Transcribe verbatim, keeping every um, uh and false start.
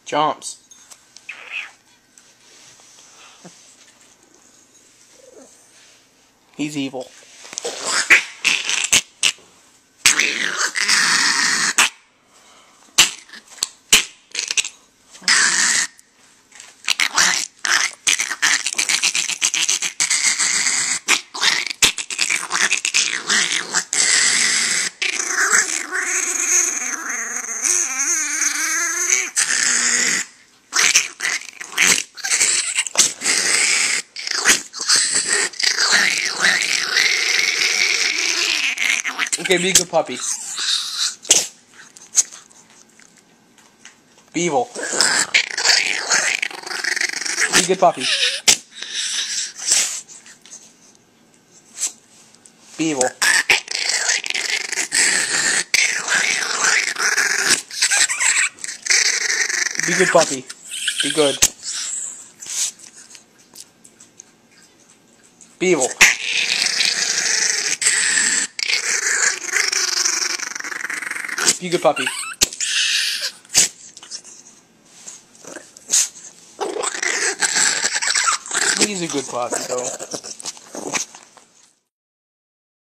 Jumps. He's evil. Okay, be a good puppy. Be evil. Be a good puppy. Be evil. Be a good puppy. Be good. Be evil. Be a good puppy. He's a good puppy, though.